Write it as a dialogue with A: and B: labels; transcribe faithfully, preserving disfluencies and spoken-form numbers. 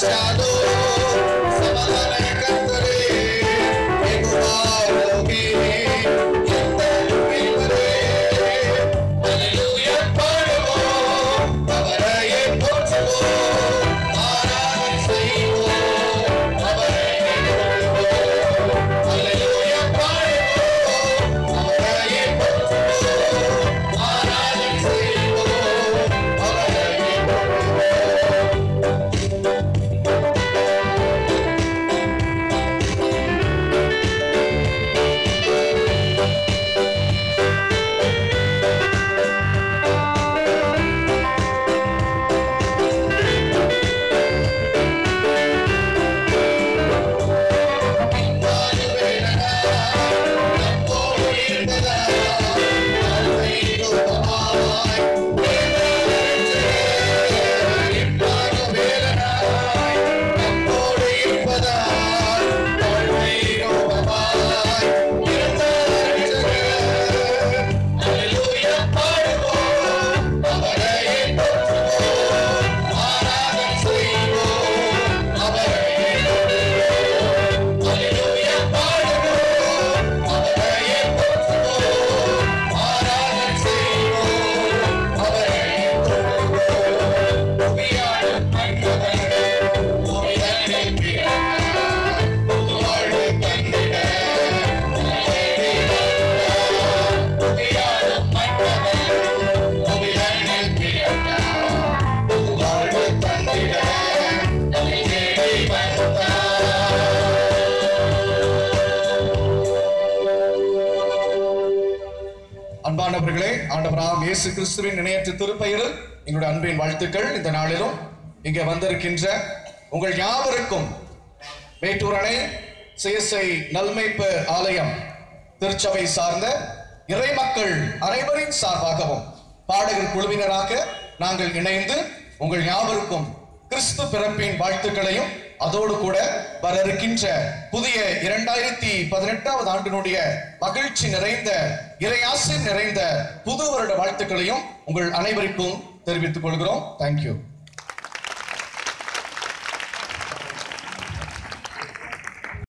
A: அன்பானவர்களே, ஆண்டவராம் இயேசு கிறிஸ்துவின் இணையற்ற திருப்பெயரில் எங்களுடைய அன்பின் வாழ்த்துக்கள். இந்த நாளிலும் இங்கே வந்திருக்கின்ற உங்கள் யாவருக்கும் மேட்டூர் அணை சிஎஸ்ஐ நல்மேய்ப்பு ஆலயம் திருச்சபை சார்ந்த இறைமக்கள் அனைவரின் சார்பாகவும் பாடகர் குழுவினராக நாங்கள் இணைந்து உங்கள் யாவருக்கும் கிறிஸ்து பிறப்பின் வாழ்த்துக்களையும் அதோடு கூட வர இருக்கின்ற புதிய இரண்டாயிரத்தி பதினெட்டாவது ஆண்டினுடைய மகிழ்ச்சி நிறைந்த இறையாசை நிறைந்த புது வருட வாழ்த்துக்களையும் உங்கள் அனைவருக்கும் தெரிவித்துக் கொள்கிறோம். தேங்க்யூ.